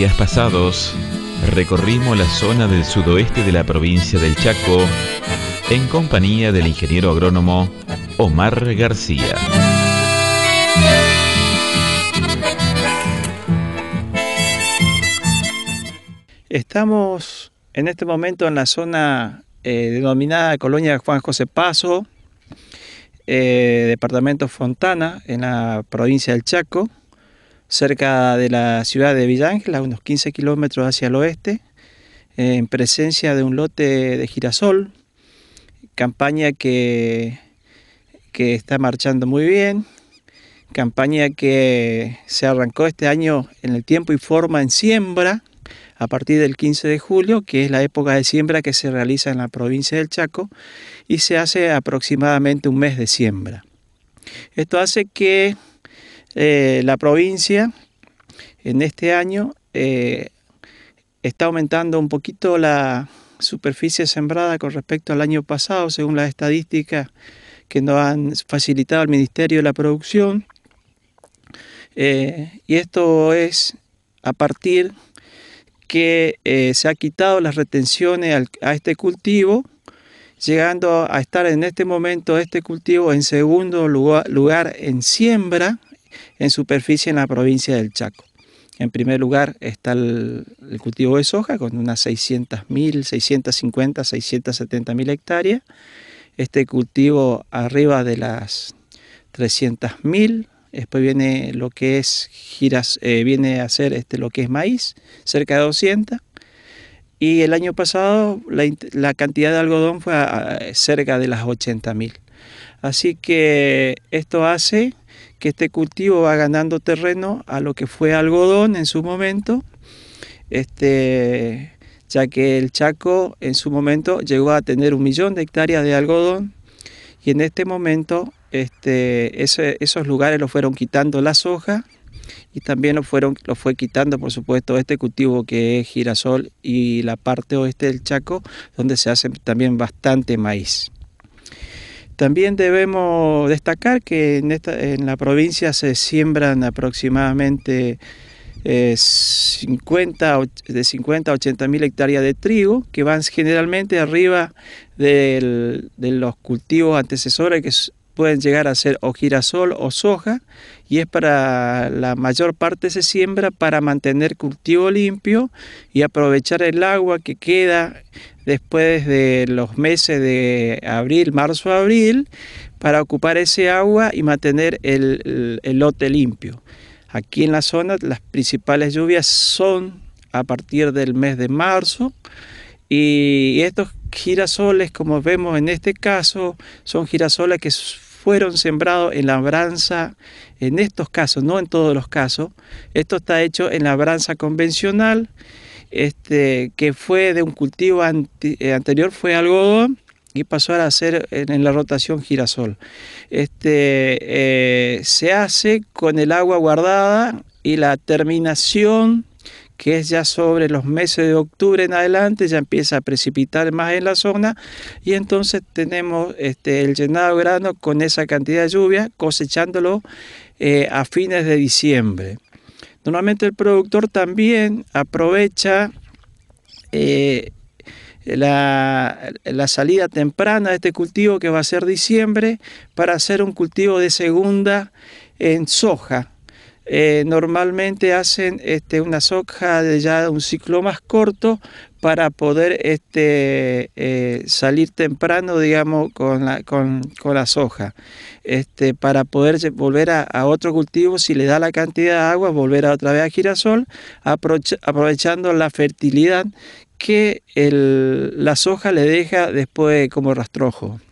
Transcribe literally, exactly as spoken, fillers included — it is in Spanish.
días pasados, recorrimos la zona del sudoeste de la provincia del Chaco en compañía del ingeniero agrónomo Omar García. Estamos en este momento en la zona eh, denominada Colonia Juan José Paso, eh, departamento Fontana, en la provincia del Chaco, cerca de la ciudad de Villa Ángel, a unos quince kilómetros hacia el oeste, eh, en presencia de un lote de girasol, campaña que, que está marchando muy bien, campaña que se arrancó este año en el tiempo y forma en siembra, a partir del quince de julio, que es la época de siembra que se realiza en la provincia del Chaco, y se hace aproximadamente un mes de siembra. Esto hace que eh, la provincia en este año eh, está aumentando un poquito la superficie sembrada con respecto al año pasado, según las estadísticas que nos han facilitado el Ministerio de la Producción. Eh, y esto es a partir que eh, se ha quitado las retenciones al, a este cultivo, llegando a estar en este momento este cultivo en segundo lugar, lugar en siembra en superficie en la provincia del Chaco. En primer lugar está el, el cultivo de soja con unas seiscientas mil, seiscientas cincuenta, seiscientas setenta mil hectáreas. Este cultivo arriba de las trescientas mil. Después viene lo que es giras, eh, viene a ser este, lo que es maíz, cerca de doscientas. Y el año pasado la, la cantidad de algodón fue a, a, cerca de las ochenta mil. Así que esto hace que este cultivo va ganando terreno a lo que fue algodón en su momento, este, ya que el Chaco en su momento llegó a tener un millón de hectáreas de algodón y en este momento Este, ese, esos lugares los fueron quitando la soja y también lo, fueron, lo fue quitando, por supuesto, este cultivo que es girasol y la parte oeste del Chaco, donde se hace también bastante maíz. También debemos destacar que en, esta, en la provincia se siembran aproximadamente eh, cincuenta, de cincuenta a ochenta mil hectáreas de trigo, que van generalmente arriba del, de los cultivos antecesores, que pueden llegar a ser o girasol o soja, y es para la mayor parte se siembra para mantener cultivo limpio y aprovechar el agua que queda después de los meses de abril, marzo, abril, para ocupar ese agua y mantener el, el, el lote limpio. Aquí en la zona las principales lluvias son a partir del mes de marzo, y estos girasoles, como vemos en este caso, son girasoles que fueron sembrados en labranza, en estos casos, no en todos los casos. Esto está hecho en labranza convencional, este, que fue de un cultivo anti, eh, anterior, fue algodón, y pasó a hacer en, en la rotación girasol. Este, eh, se hace con el agua guardada y la terminación, que es ya sobre los meses de octubre en adelante, ya empieza a precipitar más en la zona, y entonces tenemos este, el llenado de grano con esa cantidad de lluvia, cosechándolo eh, a fines de diciembre. Normalmente el productor también aprovecha eh, la, la salida temprana de este cultivo, que va a ser diciembre, para hacer un cultivo de segunda en soja. Eh, normalmente hacen este, una soja de ya un ciclo más corto para poder este, eh, salir temprano, digamos, con la, con, con la soja, este, para poder volver a, a otro cultivo, si le da la cantidad de agua, volver a otra vez a girasol, aprovechando la fertilidad que el, la soja le deja después como rastrojo.